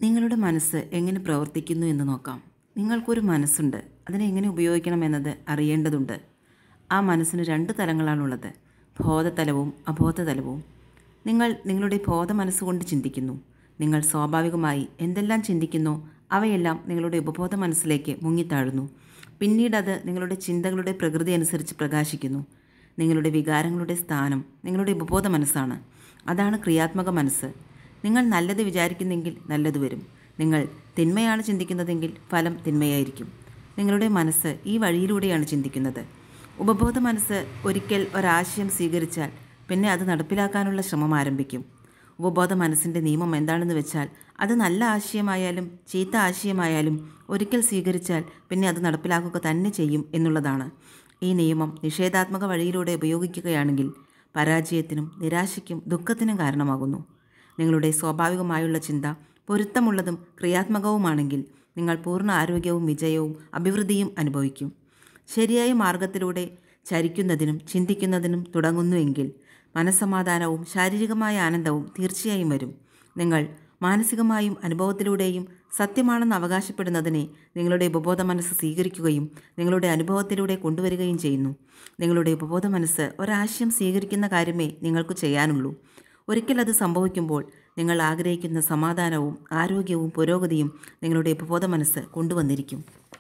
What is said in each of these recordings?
നിങ്ങളുടെ മനസ്സ് എങ്ങനെ പ്രവർത്തിക്കുന്നു എന്ന് നോക്കാം. നിങ്ങൾക്കൊരു മനസ്സുണ്ട്. അതിനെ എങ്ങനെ ഉപയോഗിക്കണമെന്നത് അറിയേണ്ടതുണ്ട്. ആ മനസ്സിന് 2 തലങ്ങളാണുള്ളത്, ബോധതലവും അബോധതലവും. നിങ്ങൾ നിങ്ങളുടെ ബോധ മനസ്സുകൊണ്ട് ചിന്തിക്കുന്നു. നിങ്ങൾ സ്വാഭാവികമായി എന്തെല്ലാം ചിന്തിക്കുന്നോ അവയെല്ലാം നിങ്ങളുടെ ഉപബോധ മനസ്സിലേക്ക് മുങ്ങിത്താഴുന്നു. പിന്നീട് അത് നിങ്ങളുടെ ചിന്തകളുടെ പ്രകൃതി അനുസരിച്ച് പ്രകാശിക്കുന്നു. നിങ്ങളുടെ വികാരങ്ങളുടെ സ്ഥാനം നിങ്ങളുടെ ഉപബോധ മനസ്സാണ്. അതാണ് ക്രിയാത്മക മനസ്സ്. നിങ്ങൾ നല്ലത് വിചാരിക്കുന്നെങ്കിൽ നല്ലത് വരും. നിങ്ങൾ തിന്മയാണ് ചിന്തിക്കുന്നതെങ്കിൽ ഫലം തിന്മയായിരിക്കും. നിങ്ങളുടെ മനസ്സ് ഈ വഴിയിലൂടെയാണ് ചിന്തിക്കുന്നത്. ഉപബോധ മനസ്സ് ഒരിക്കൽ ഒരാശയം സ്വീകരിച്ചാൽ പിന്നെ അത് നടപ്പിലാക്കാനുള്ള ശ്രമം ആരംഭിക്കും. ഉപബോധ മനസ്സിൻ്റെ നിയമം എന്താണെന്ന് വെച്ചാൽ, അത് നല്ല ആശയമായാലും ചീത്ത ആശയമായാലും ഒരിക്കൽ സ്വീകരിച്ചാൽ പിന്നെ അത് നടപ്പിലാക്കുക തന്നെ ചെയ്യും എന്നുള്ളതാണ്. ഈ നിയമം നിഷേധാത്മക വഴിയിലൂടെ ഉപയോഗിക്കുകയാണെങ്കിൽ പരാജയത്തിനും നിരാശയ്ക്കും ദുഃഖത്തിനും കാരണമാകുന്നു. നിങ്ങളുടെ സ്വാഭാവികമായുള്ള ചിന്ത പൊരുത്തമുള്ളതും ക്രിയാത്മകവുമാണെങ്കിൽ നിങ്ങൾ പൂർണ്ണ ആരോഗ്യവും വിജയവും അഭിവൃദ്ധിയും അനുഭവിക്കും. ശരിയായ മാർഗത്തിലൂടെ ചരിക്കുന്നതിനും ചിന്തിക്കുന്നതിനും തുടങ്ങുന്നുവെങ്കിൽ മനസ്സമാധാനവും ശാരീരികമായ ആനന്ദവും തീർച്ചയായും വരും. നിങ്ങൾ മാനസികമായും അനുഭവത്തിലൂടെയും സത്യമാണെന്ന് അവകാശപ്പെടുന്നതിനെ നിങ്ങളുടെ ഉപബോധ മനസ്സ് സ്വീകരിക്കുകയും നിങ്ങളുടെ അനുഭവത്തിലൂടെ കൊണ്ടുവരികയും ചെയ്യുന്നു. നിങ്ങളുടെ ഉപബോധ മനസ്സ് ഒരാശയം സ്വീകരിക്കുന്ന കാര്യമേ നിങ്ങൾക്ക് ചെയ്യാനുള്ളൂ. ഒരിക്കൽ അത് സംഭവിക്കുമ്പോൾ നിങ്ങൾ ആഗ്രഹിക്കുന്ന സമാധാനവും ആരോഗ്യവും പുരോഗതിയും നിങ്ങളുടെ ഉപബോധ മനസ്സ് കൊണ്ടുവന്നിരിക്കും.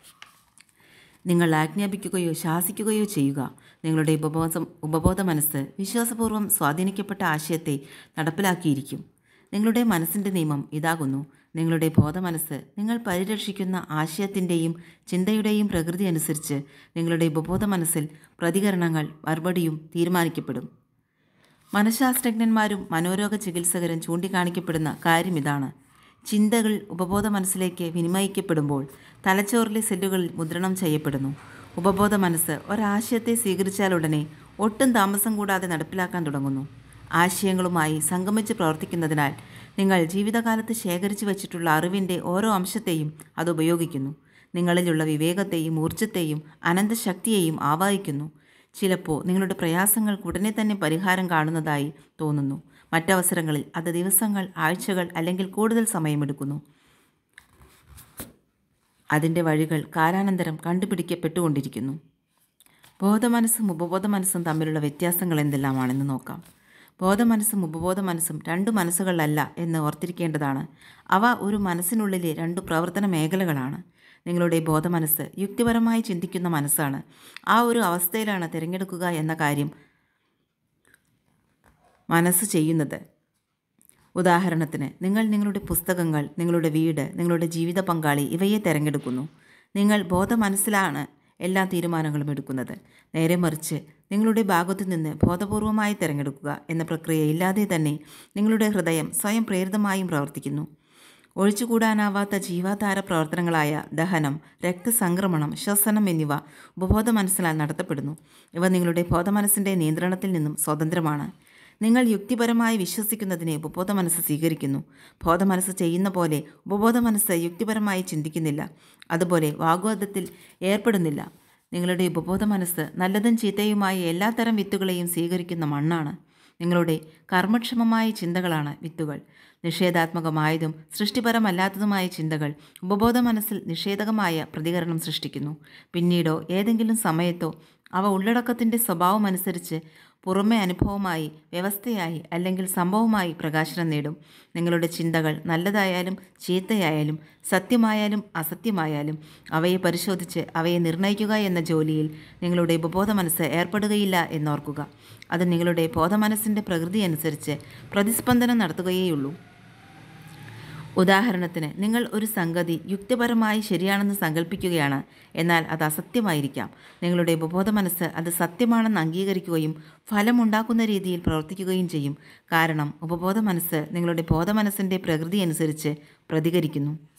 നിങ്ങൾ ആജ്ഞാപിക്കുകയോ ശാസിക്കുകയോ ചെയ്യുക. നിങ്ങളുടെ ഉപബോധ മനസ്സ് വിശ്വാസപൂർവ്വം സ്വാധീനിക്കപ്പെട്ട ആശയത്തെ നടപ്പിലാക്കിയിരിക്കും. നിങ്ങളുടെ മനസ്സിൻ്റെ നിയമം ഇതാകുന്നു. നിങ്ങളുടെ ബോധമനസ്സ് നിങ്ങൾ പരിരക്ഷിക്കുന്ന ആശയത്തിൻ്റെയും ചിന്തയുടെയും പ്രകൃതി അനുസരിച്ച് നിങ്ങളുടെ ഉപബോധ മനസ്സിൽ പ്രതികരണങ്ങൾ മറുപടിയും തീരുമാനിക്കപ്പെടും. മനഃശാസ്ത്രജ്ഞന്മാരും മനോരോഗ ചികിത്സകരും ചൂണ്ടിക്കാണിക്കപ്പെടുന്ന കാര്യം ഇതാണ്. ചിന്തകൾ ഉപബോധ മനസ്സിലേക്ക് വിനിമയിക്കപ്പെടുമ്പോൾ തലച്ചോറിലെ സെല്ലുകളിൽ മുദ്രണം ചെയ്യപ്പെടുന്നു. ഉപബോധ മനസ്സ് ഒരാശയത്തെ സ്വീകരിച്ചാലുടനെ ഒട്ടും താമസം കൂടാതെ നടപ്പിലാക്കാൻ തുടങ്ങുന്നു. ആശയങ്ങളുമായി സംഗമിച്ച് പ്രവർത്തിക്കുന്നതിനാൽ നിങ്ങൾ ജീവിതകാലത്ത് ശേഖരിച്ചു വച്ചിട്ടുള്ള അറിവിൻ്റെ ഓരോ അംശത്തെയും അത് ഉപയോഗിക്കുന്നു. നിങ്ങളിലുള്ള വിവേകത്തെയും ഊർജ്ജത്തെയും അനന്തശക്തിയെയും ആവാഹിക്കുന്നു. ചിലപ്പോൾ നിങ്ങളുടെ പ്രയാസങ്ങൾക്ക് ഉടനെ തന്നെ പരിഹാരം കാണുന്നതായി തോന്നുന്നു. മറ്റവസരങ്ങളിൽ അത് ദിവസങ്ങൾ, ആഴ്ചകൾ അല്ലെങ്കിൽ കൂടുതൽ സമയമെടുക്കുന്നു. അതിൻ്റെ വഴികൾ കാലാനന്തരം കണ്ടുപിടിക്കപ്പെട്ടുകൊണ്ടിരിക്കുന്നു. ബോധമനസ്സും ഉപബോധ മനസ്സും തമ്മിലുള്ള വ്യത്യാസങ്ങൾ എന്തെല്ലാമാണെന്ന് നോക്കാം. ബോധമനസ്സും ഉപബോധ മനസ്സും 2 മനസ്സുകളല്ല എന്ന് ഓർത്തിരിക്കേണ്ടതാണ്. അവ ഒരു മനസ്സിനുള്ളിലെ 2 പ്രവർത്തന മേഖലകളാണ്. നിങ്ങളുടെ ബോധമനസ്സ് യുക്തിപരമായി ചിന്തിക്കുന്ന മനസ്സാണ്. ആ ഒരു അവസ്ഥയിലാണ് തിരഞ്ഞെടുക്കുക എന്ന കാര്യം മനസ്സ് ചെയ്യുന്നത്. ഉദാഹരണത്തിന്, നിങ്ങൾ നിങ്ങളുടെ പുസ്തകങ്ങൾ, നിങ്ങളുടെ വീട്, നിങ്ങളുടെ ജീവിത പങ്കാളി ഇവയെ തിരഞ്ഞെടുക്കുന്നു. നിങ്ങൾ ബോധമനസ്സിലാണ് എല്ലാ തീരുമാനങ്ങളും എടുക്കുന്നത്. നേരെ മറിച്ച് നിങ്ങളുടെ ഭാഗത്തു നിന്ന് ബോധപൂർവമായി തിരഞ്ഞെടുക്കുക എന്ന പ്രക്രിയ ഇല്ലാതെ തന്നെ നിങ്ങളുടെ ഹൃദയം സ്വയം പ്രേരിതമായും പ്രവർത്തിക്കുന്നു. ഒഴിച്ചുകൂടാനാവാത്ത ജീവാധാര പ്രവർത്തനങ്ങളായ ദഹനം, രക്തസംക്രമണം, ശ്വസനം എന്നിവ ഉപബോധ മനസ്സിനാൽ നടത്തപ്പെടുന്നു. ഇവ നിങ്ങളുടെ ബോധമനസ്സിൻ്റെ നിയന്ത്രണത്തിൽ നിന്നും സ്വതന്ത്രമാണ്. നിങ്ങൾ യുക്തിപരമായി വിശ്വസിക്കുന്നതിനെ ഉപബോധ മനസ്സ് സ്വീകരിക്കുന്നു. ബോധമനസ്സ് ചെയ്യുന്ന പോലെ ഉപബോധ മനസ്സ് യുക്തിപരമായി ചിന്തിക്കുന്നില്ല. അതുപോലെ വാഗ്വാദത്തിൽ ഏർപ്പെടുന്നില്ല. നിങ്ങളുടെ ഉപബോധ മനസ്സ് നല്ലതും ചീത്തയുമായ എല്ലാത്തരം വിത്തുകളെയും സ്വീകരിക്കുന്ന മണ്ണാണ്. നിങ്ങളുടെ കർമ്മക്ഷമമായ ചിന്തകളാണ് വിത്തുകൾ. നിഷേധാത്മകമായതും സൃഷ്ടിപരമല്ലാത്തതുമായ ചിന്തകൾ ഉപബോധ മനസ്സിൽ നിഷേധകമായ പ്രതികരണം സൃഷ്ടിക്കുന്നു. പിന്നീടോ ഏതെങ്കിലും സമയത്തോ അവ ഉള്ളടക്കത്തിൻ്റെ സ്വഭാവമനുസരിച്ച് പുറമേ അനുഭവമായി, വ്യവസ്ഥയായി അല്ലെങ്കിൽ സംഭവമായി പ്രകാശനം നേടും. നിങ്ങളുടെ ചിന്തകൾ നല്ലതായാലും ചീത്തയായാലും സത്യമായാലും അസത്യമായാലും അവയെ പരിശോധിച്ച് അവയെ നിർണ്ണയിക്കുക എന്ന ജോലിയിൽ നിങ്ങളുടെ ഉപബോധ മനസ്സ് ഏർപ്പെടുകയില്ല എന്നോർക്കുക. അത് നിങ്ങളുടെ ബോധമനസ്സിൻ്റെ പ്രകൃതി അനുസരിച്ച് പ്രതിസ്പന്ദനം നടത്തുകയേയുള്ളൂ. ഉദാഹരണത്തിന്, നിങ്ങൾ ഒരു സംഗതി യുക്തിപരമായി ശരിയാണെന്ന് സങ്കല്പിക്കുകയാണ്, എന്നാൽ അത് അസത്യമായിരിക്കാം. നിങ്ങളുടെ ഉപബോധ മനസ്സ് അത് സത്യമാണെന്ന് അംഗീകരിക്കുകയും ഫലമുണ്ടാക്കുന്ന രീതിയിൽ പ്രവർത്തിക്കുകയും ചെയ്യും. കാരണം ഉപബോധ മനസ്സ് നിങ്ങളുടെ ബോധമനസ്സിൻ്റെ പ്രകൃതി അനുസരിച്ച് പ്രതികരിക്കുന്നു.